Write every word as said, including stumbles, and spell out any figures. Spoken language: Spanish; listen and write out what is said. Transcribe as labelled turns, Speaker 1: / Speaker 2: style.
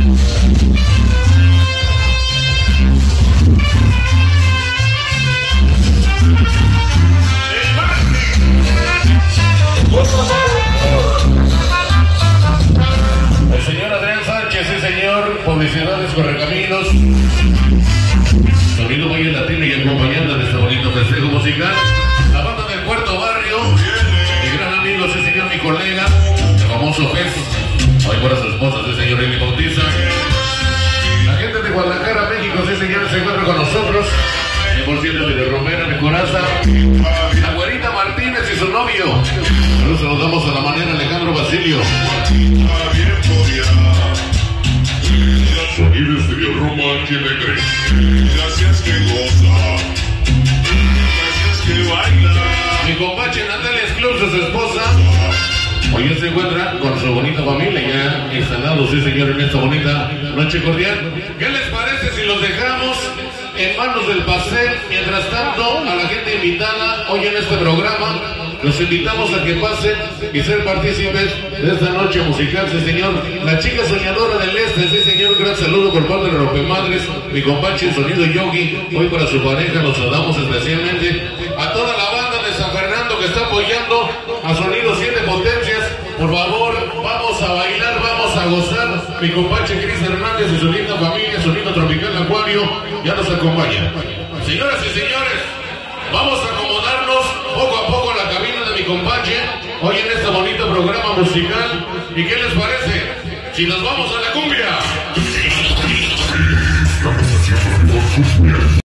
Speaker 1: El señor Adrián Sánchez, sí señor, publicidades Correcaminos, sonido muy latino y acompañando de este bonito festejo musical, la banda del Cuarto Barrio, mi gran amigo, sí señor, mi colega, el famoso Pez, hoy por su esposa, sí señor, Eli Bautiza, la gente de Guadalajara, México, sí señor, se encuentra con nosotros, cien por ciento de Romera, de Coraza, la güerita Martínez y su novio, nos saludamos a la manera Alejandro Basilio.
Speaker 2: Sonido Estudio Roma, ¿quién le cree? Gracias que goza, gracias que baila.
Speaker 1: Mi compadre Natalia Club, su esposa, hoy se encuentra con su bonita familia ya instalados, sí señor, en esta bonita noche cordial. ¿Qué les parece si los dejamos en manos del pastel? Mientras tanto, a la gente invitada hoy en este programa, los invitamos a que pasen y ser partícipes de esta noche musical, sí señor. La chica soñadora del este, sí señor, gran saludo por parte de Rompemadres, mi compadre Sonido Yogi, hoy para su pareja los saludamos especialmente. A toda la banda de San Fernando que está apoyando a Sonido Siete Potencias, por favor, vamos a bailar, vamos a gozar. Mi compadre Cris Hernández y su linda familia, Sonido Tropical Acuario, ya nos acompaña. Señoras y señores, vamos a acomodarnos poco a poco en la cabina de mi compadre, hoy en este bonito programa musical. ¿Y qué les parece si nos vamos a la cumbia?